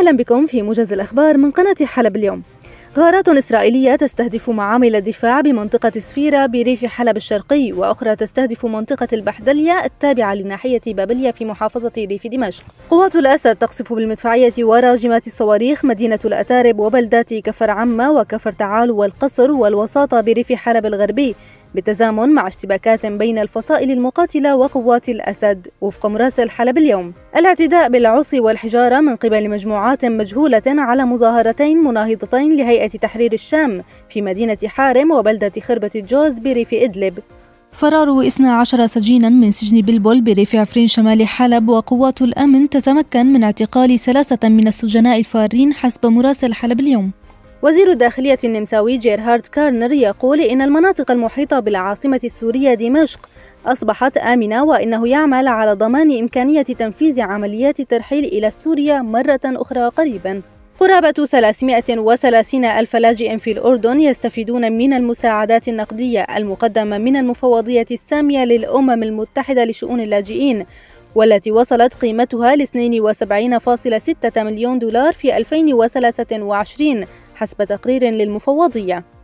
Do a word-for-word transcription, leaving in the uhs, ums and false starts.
أهلا بكم في موجز الأخبار من قناة حلب اليوم. غارات إسرائيلية تستهدف معامل الدفاع بمنطقة سفيرة بريف حلب الشرقي، وأخرى تستهدف منطقة البحدلية التابعة لناحية بابلية في محافظة ريف دمشق. قوات الأسد تقصف بالمدفعية وراجمات الصواريخ مدينة الأتارب وبلدات كفر عمة وكفر تعالو والقصر والوساطة بريف حلب الغربي، بالتزامن مع اشتباكات بين الفصائل المقاتلة وقوات الأسد. وفق مراسل حلب اليوم، الاعتداء بالعصي والحجارة من قبل مجموعات مجهولة على مظاهرتين مناهضتين لهيئة تحرير الشام في مدينة حارم وبلدة خربة الجوز بريف إدلب. فرار اثني عشر سجينا من سجن بلبل بريف عفرين شمال حلب، وقوات الأمن تتمكن من اعتقال ثلاثة من السجناء الفارين حسب مراسل حلب اليوم. وزير الداخلية النمساوي جيرهارد كارنر يقول إن المناطق المحيطة بالعاصمة السورية دمشق أصبحت آمنة، وإنه يعمل على ضمان إمكانية تنفيذ عمليات الترحيل إلى سوريا مرة أخرى قريبا. قرابة ثلاثمائة وثلاثين ألف لاجئ في الأردن يستفيدون من المساعدات النقدية المقدمة من المفوضية السامية للأمم المتحدة لشؤون اللاجئين، والتي وصلت قيمتها ل اثنين وسبعين فاصلة ستة مليون دولار في ألفين وثلاثة وعشرين حسب تقرير للمفوضية.